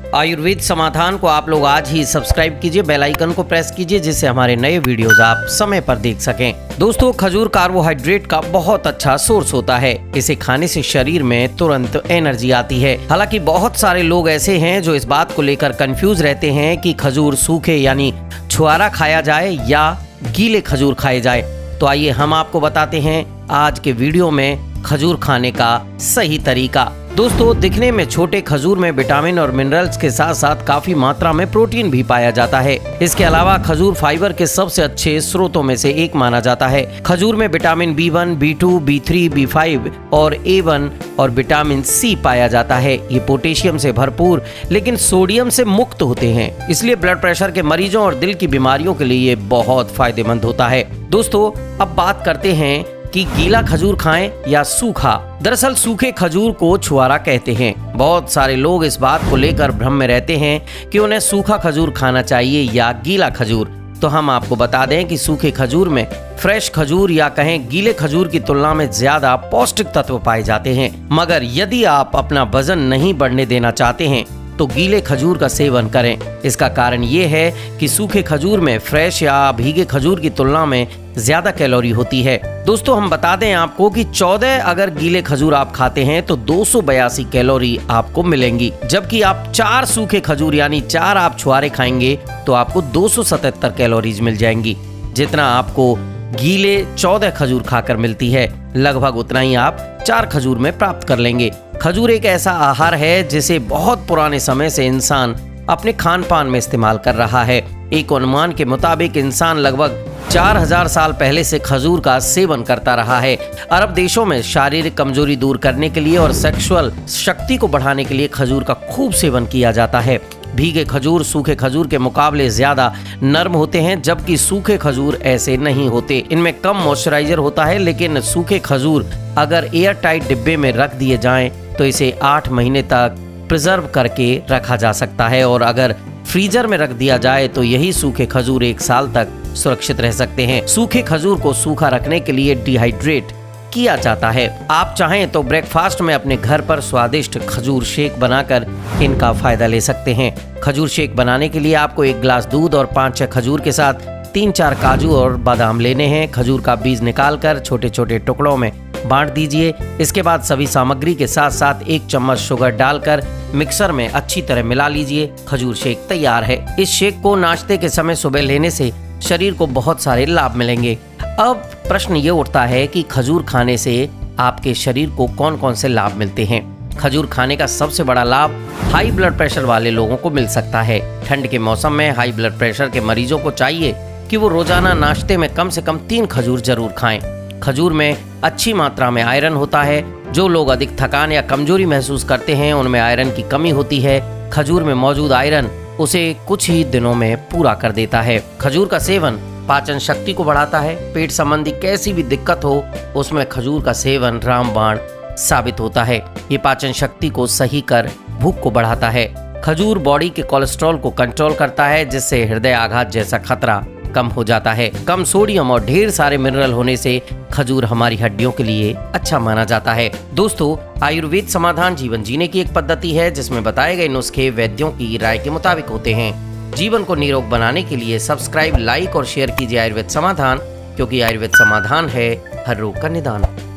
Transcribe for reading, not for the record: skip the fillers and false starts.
आयुर्वेद समाधान को आप लोग आज ही सब्सक्राइब कीजिए, बेल आइकन को प्रेस कीजिए, जिससे हमारे नए वीडियोस आप समय पर देख सकें। दोस्तों, खजूर कार्बोहाइड्रेट का बहुत अच्छा सोर्स होता है। इसे खाने से शरीर में तुरंत एनर्जी आती है। हालांकि बहुत सारे लोग ऐसे हैं जो इस बात को लेकर कंफ्यूज रहते हैं कि खजूर सूखे यानी छुआरा खाया जाए या गीले खजूर खाए जाए। तो आइए हम आपको बताते हैं आज के वीडियो में खजूर खाने का सही तरीका। दोस्तों, दिखने में छोटे खजूर में विटामिन और मिनरल्स के साथ साथ काफी मात्रा में प्रोटीन भी पाया जाता है। इसके अलावा खजूर फाइबर के सबसे अच्छे स्रोतों में से एक माना जाता है। खजूर में vitamin B1, B2, B3, B5 और A1 और विटामिन C पाया जाता है। ये पोटेशियम से भरपूर लेकिन सोडियम से मुक्त होते हैं, इसलिए ब्लड प्रेशर के मरीजों और दिल की बीमारियों के लिए ये बहुत फायदेमंद होता है। दोस्तों, अब बात करते हैं कि गीला खजूर खाएं या सूखा। दरअसल सूखे खजूर को छुआरा कहते हैं। बहुत सारे लोग इस बात को लेकर भ्रम में रहते हैं कि उन्हें सूखा खजूर खाना चाहिए या गीला खजूर। तो हम आपको बता दें कि सूखे खजूर में फ्रेश खजूर या कहें गीले खजूर की तुलना में ज्यादा पौष्टिक तत्व पाए जाते हैं। मगर यदि आप अपना वजन नहीं बढ़ने देना चाहते हैं तो गीले खजूर का सेवन करें। इसका कारण ये है कि सूखे खजूर में फ्रेश या भीगे खजूर की तुलना में ज्यादा कैलोरी होती है। दोस्तों, हम बता दें आपको कि 14 अगर गीले खजूर आप खाते हैं तो 282 कैलोरी आपको मिलेंगी, जबकि आप 4 सूखे खजूर यानी 4 आप छुआरे खाएंगे तो आपको 277 कैलोरीज मिल जाएंगी, जितना आपको गीले 14 खजूर खाकर मिलती है। लगभग उतना ही आप 4 खजूर में प्राप्त कर लेंगे। खजूर एक ऐसा आहार है जिसे बहुत पुराने समय से इंसान अपने खान पान में इस्तेमाल कर रहा है। एक अनुमान के मुताबिक इंसान लगभग 4000 साल पहले से खजूर का सेवन करता रहा है। अरब देशों में शारीरिक कमजोरी दूर करने के लिए और सेक्सुअल शक्ति को बढ़ाने के लिए खजूर का खूब सेवन किया जाता है। भीगे खजूर सूखे खजूर के मुकाबले ज्यादा नरम होते हैं, जबकि सूखे खजूर ऐसे नहीं होते। इनमें कम मॉइस्चराइजर होता है, लेकिन सूखे खजूर अगर एयर टाइट डिब्बे में रख दिए जाएं तो इसे 8 महीने तक प्रिजर्व करके रखा जा सकता है, और अगर फ्रीजर में रख दिया जाए तो यही सूखे खजूर 1 साल तक सुरक्षित रह सकते हैं। सूखे खजूर को सूखा रखने के लिए डिहाइड्रेट किया जाता है। आप चाहें तो ब्रेकफास्ट में अपने घर पर स्वादिष्ट खजूर शेक बनाकर इनका फायदा ले सकते हैं। खजूर शेक बनाने के लिए आपको 1 गिलास दूध और 5-6 खजूर के साथ 3-4 काजू और बादाम लेने हैं। खजूर का बीज निकालकर छोटे छोटे टुकड़ों में बांट दीजिए। इसके बाद सभी सामग्री के साथ साथ 1 चम्मच शुगर डालकर मिक्सर में अच्छी तरह मिला लीजिए। खजूर शेक तैयार है। इस शेक को नाश्ते के समय सुबह लेने से शरीर को बहुत सारे लाभ मिलेंगे। अब प्रश्न ये उठता है कि खजूर खाने से आपके शरीर को कौन कौन से लाभ मिलते हैं। खजूर खाने का सबसे बड़ा लाभ हाई ब्लड प्रेशर वाले लोगों को मिल सकता है। ठंड के मौसम में हाई ब्लड प्रेशर के मरीजों को चाहिए कि वो रोजाना नाश्ते में कम से कम 3 खजूर जरूर खाएं। खजूर में अच्छी मात्रा में आयरन होता है। जो लोग अधिक थकान या कमजोरी महसूस करते हैं उनमें आयरन की कमी होती है। खजूर में मौजूद आयरन उसे कुछ ही दिनों में पूरा कर देता है। खजूर का सेवन पाचन शक्ति को बढ़ाता है। पेट संबंधी कैसी भी दिक्कत हो उसमें खजूर का सेवन रामबाण साबित होता है। ये पाचन शक्ति को सही कर भूख को बढ़ाता है। खजूर बॉडी के कोलेस्ट्रॉल को कंट्रोल करता है, जिससे हृदय आघात जैसा खतरा कम हो जाता है। कम सोडियम और ढेर सारे मिनरल होने से खजूर हमारी हड्डियों के लिए अच्छा माना जाता है। दोस्तों, आयुर्वेद समाधान जीवन जीने की एक पद्धति है जिसमें बताए गए नुस्खे वैद्यों की राय के मुताबिक होते हैं। जीवन को निरोग बनाने के लिए सब्सक्राइब, लाइक और शेयर कीजिए आयुर्वेद समाधान, क्योंकि आयुर्वेद समाधान है हर रोग का निदान।